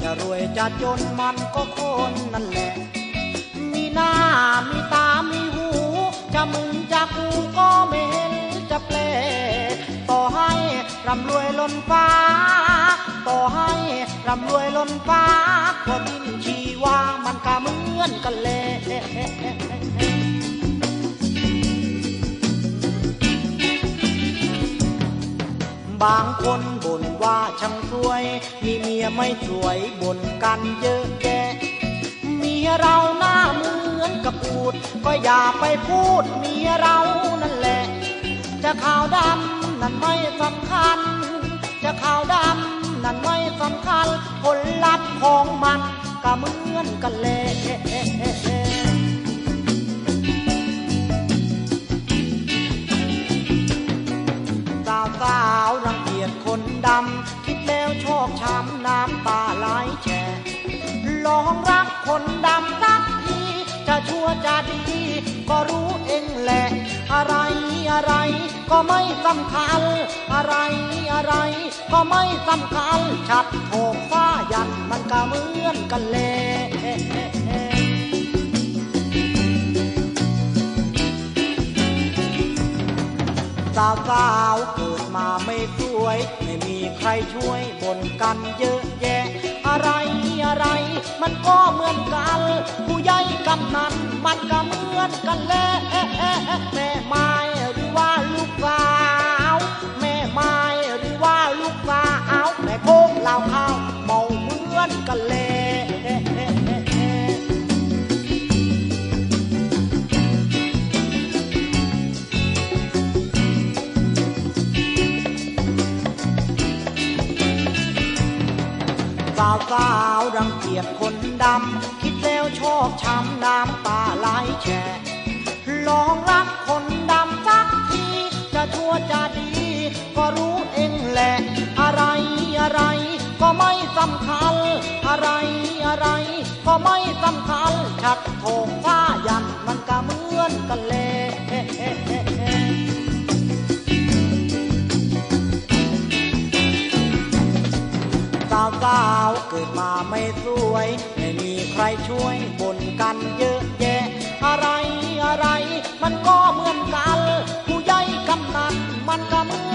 จะรวยจะจนมันก็คนนั่นแหละมีหน้ามีตามีหูจะมึงจะกูก็ไม่เห็นจะแปลต่อให้ร่ำรวยล้นฟ้าต่อให้ร่ำรวยล้นฟ้าก็ดิ้นชีวามันก็เหมือนกันแลบางคนบ่นว่าช่างสวยมีเมียไม่สวยบ่นกันเยอะแยะเมียเราหน้าเหมือนกับอูฐก็อย่าไปพูดเมียเรานั่นแหละจะขาวดำนั่นไม่สำคัญจะขาวดำนั่นไม่สำคัญผลลัพธ์ของมันก็เหมือนกันแหละสาวรังเกียจคนดำคิดแล้วชอกช้ำน้ำตาไหลแฉะลองรักคนดำสักทีจะชั่วจะดีก็รู้เองแหละอะไรอะไรก็ไม่สำคัญอะไรอะไรก็ไม่สำคัญชัดโถกฟ้ายันมันก็เหมือนกันแหละสาวเกิดมาไม่สวยไม่มีใครช่วยบ่นกันเยอะแยะอะไรอะไรมันก็เหมือนกันผู้ใหญ่กำนันมันก็เหมือนกันแหละแม่ไม้หรือว่าลูกสาวแม่ไม้หรือว่าลูกสาวแม่โคกเหล่าข้าวเมาเหมือนกันแหละสาวรังเกียจคนดำคิดแล้วชอกช้ำน้ำตาไหลแฉะลองรักคนดำสักทีจะชั่วจะดีก็รู้เองแหละอะไรอะไรก็ไม่สำคัญอะไรอะไรก็ไม่สำคัญชัดโถงฟ้ายันมันก็เหมือนกันแหละสาวเกิดมาไม่สวยไม่มีใครช่วยบ่นกันเยอะแยะอะไรอะไรมันก็เหมือนกันผู้ใหญ่กำนันมันก็เหมื